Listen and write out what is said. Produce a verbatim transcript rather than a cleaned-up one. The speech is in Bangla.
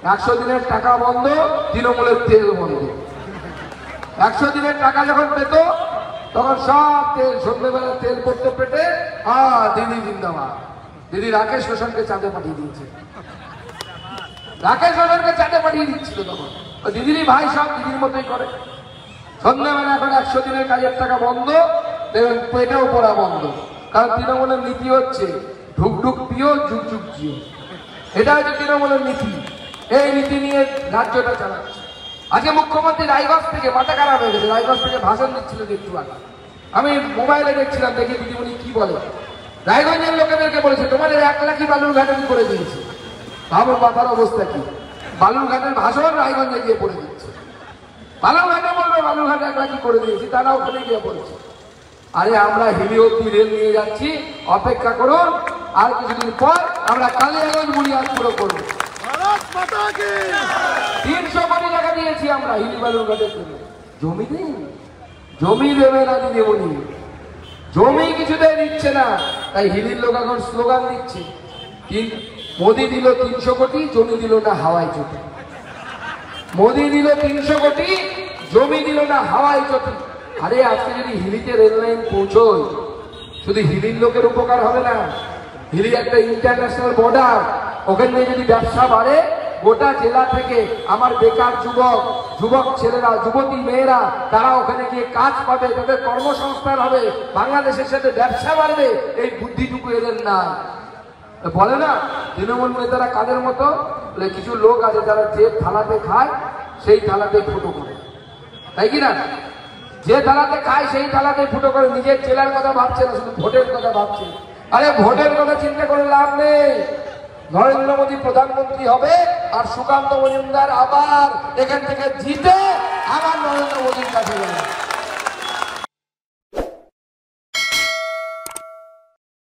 একশো দিনের টাকা বন্ধ, তৃণমূলের তেল বন্ধ। একশো দিনের টাকা যখন পেত তখন সব তেল, সন্ধ্যেবেলা তেল করতে পেটে আহ দিদি জিন্দাবাদ। দিদি রাকেশ রোশনকে চাঁদে পাঠিয়ে দিয়েছে, রাকেশ রোশনকে চাঁদে পাঠিয়ে দিচ্ছিল তখন। দিদিরই ভাই, সব দিদির মতোই করে। সন্ধ্যাবেলা এখন একশো দিনের কাজের টাকা বন্ধ, দেখবেন পেটেও পড়া বন্ধ। কারণ তৃণমূলের নীতি হচ্ছে ঢুক ঢুক পিও, যুগ যুগ জিও। এটা হচ্ছে তৃণমূলের নীতি। এই নীতি নিয়ে রাজ্যটা চালাচ্ছে। আজকে মুখ্যমন্ত্রী রায়গঞ্জ থেকে, মাথা খারাপ হয়ে গেছে, রায়গঞ্জ থেকে ভাষণ দিচ্ছিলেন একটু আগে, আমি মোবাইলে দেখছিলাম, দেখি দিদিমণি কি বলে। রায়গঞ্জের লোকেদেরকে বলেছে তোমাদের এক লাখই বালুরঘাটে করে দিয়েছে। ভাবুন মাথার অবস্থা কি। বালুরঘাটের ভাষণ রায়গঞ্জে গিয়ে পড়ে দিচ্ছে। বালুরঘাটে বলবে বালুরঘাটে এক লাখই করে দিয়েছি, তারা ওখানে গিয়ে বলছে। আরে আমরা হিলি অব্দি রেল নিয়ে যাচ্ছি, অপেক্ষা করুন, আর কিছুদিন পর আমরা কালিয়াগঞ্জ বুনিয়াদপুরও করবো। তিনশো কোটি টাকা দিয়েছি আমরা হিলি বালুরঘাটের জন্য। জমি দিন, জমি দেবে না দিদিমণি, জমি কিছুতে দিচ্ছে না। তাই হিলির লোক এখন স্লোগান দিচ্ছে, মোদি দিল তিনশো কোটি, জমি দিল না হাওয়াই চটি। মোদি দিল তিনশো কোটি, জমি দিল না হাওয়াই চটি। আরে আজকে যদি হিলিতে রেল লাইন পৌঁছয়, শুধু হিলির লোকের উপকার হবে না। হিলি একটা ইন্টারন্যাশনাল বর্ডার, ওখান থেকে যদি ব্যবসা বাড়ে, গোটা জেলা থেকে আমার বেকার যুবক যুবক ছেলেরা, যুবতী মেয়েরা, তারা ওখানে গিয়ে কাজ পাবে, তাদের কর্মসংস্থান হবে, বাংলাদেশের সাথে ব্যবসা বাড়বে। এই বুদ্ধিটুকু এদের না। বলে না তৃণমূল নেতারা কাদের মতো, কিছু লোক আছে যারা যে থালাতে খায় সেই থালাতে ফুটো করে, তাই কি না? যে থালাতে খায় সেই থালাতে ফুটো করে, নিজের জেলার কথা ভাবছে না, শুধু ভোটের কথা ভাবছে। আরে ভোটের কথা চিন্তা করে লাভ নেই। নরেন্দ্র মোদী প্রধানমন্ত্রী হবে আর সুকান্ত মজুমদার আবার এখান থেকে জিতে আবার নরেন্দ্র মোদীর কাছে